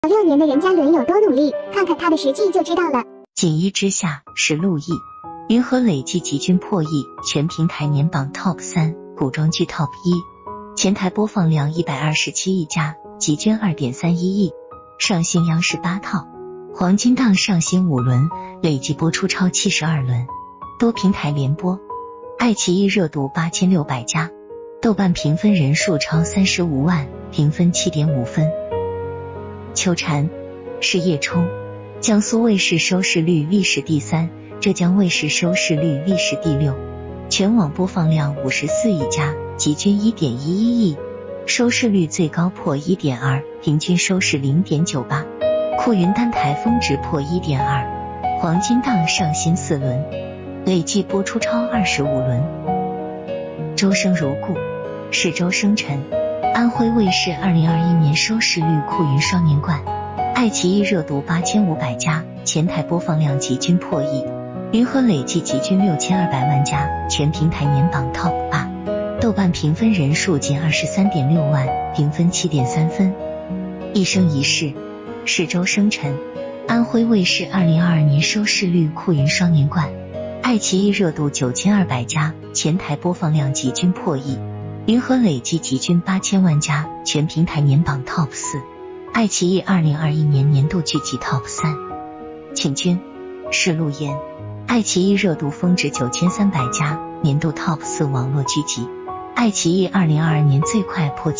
6年的任嘉伦有多努力，看看他的实际就知道了。 锦衣之下是陆毅，云和累计集均破亿，全平台年榜 TOP 3，古装剧 TOP 1，前台播放量127亿加，集均2.31亿，上新央视8套，黄金档上新5轮，累计播出超72轮，多平台联播，爱奇艺热度8600加，豆瓣评分人数超35万，评分7.5分。秋蝉是叶冲，江苏卫视收视率历史第3，浙江卫视收视率历史第6，全网播放量54亿加，集均1.11亿，收视率最高破 1.2， 平均收视 0.98， 酷云单台峰值破 1.2， 黄金档上新4轮，累计播出超25轮。周生如故是周生辰，安徽卫视2021年收视率酷云双年冠，爱奇艺热度8500加，前台播放量集均破亿，云和累计集均6200万加，全平台年榜 TOP 8，豆瓣评分人数近23.6万，评分7.3分。一生一世是周生辰，安徽卫视2022年收视率酷云双年冠，爱奇艺热度9200加，前台播放量集均破亿，云和累计集均8000万加，全平台年榜 TOP 4，爱奇艺2021年年度剧集 TOP 3。请君是陆岩，爱奇艺热度峰值9300加，年度 TOP 4网络剧集，爱奇艺2022年最快破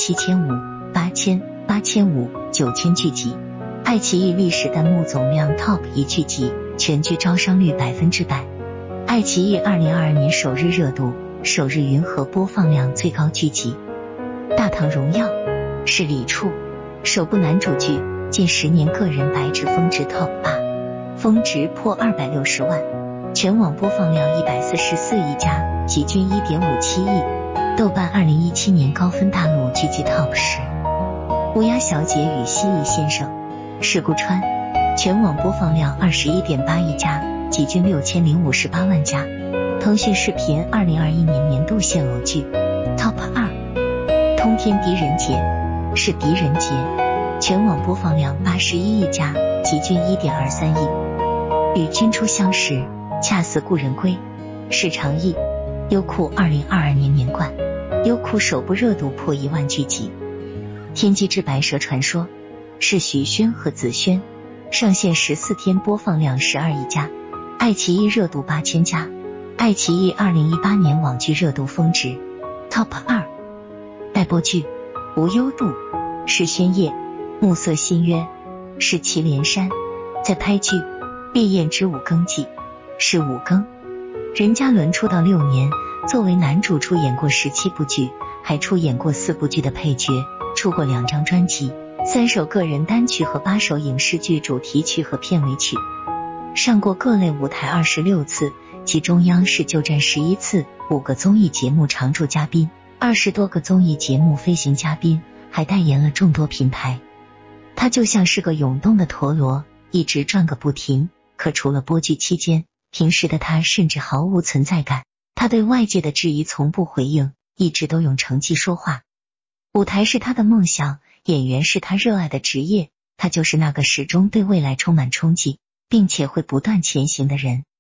7500、8000、8500、9000剧集，爱奇艺历史弹幕总量 TOP 1剧集，全剧招商率100%，爱奇艺2022年首日热度，首日云和播放量最高剧集。大唐荣耀是李处，首部男主剧，近10年个人白纸峰值 TOP 8，峰值破260万，全网播放量144亿加，集均1.57亿，豆瓣2017年高分大陆剧集 TOP 10。乌鸦小姐与蜥蜴先生是顾川，全网播放量21.8亿加，集均6058万加，腾讯视频2021年年度现偶剧 TOP 2。通天狄仁杰是狄仁杰，全网播放量81亿加，集均1.23亿。与君初相识恰似故人归是常毅，优酷2022年年冠，优酷首部热度破1万剧集。天机之白蛇传说是徐轩和子轩，上线14天播放量12亿加，爱奇艺热度8000加，爱奇艺2018年网剧热度峰值 TOP 2。待播剧无忧渡是宣烨，暮色新约是祁连山，在拍剧烈焰之五更季是五更。任嘉伦出道6年，作为男主出演过17部剧，还出演过4部剧的配角，出过2张专辑，3首个人单曲和8首影视剧主题曲和片尾曲，上过各类舞台26次，其中央视就站11次，5个综艺节目常驻嘉宾，20多个综艺节目飞行嘉宾，还代言了众多品牌。他就像是个涌动的陀螺，一直转个不停，可除了播剧期间，平时的他甚至毫无存在感，他对外界的质疑从不回应，一直都用成绩说话。舞台是他的梦想，演员是他热爱的职业，他就是那个始终对未来充满憧憬，并且会不断前行的人。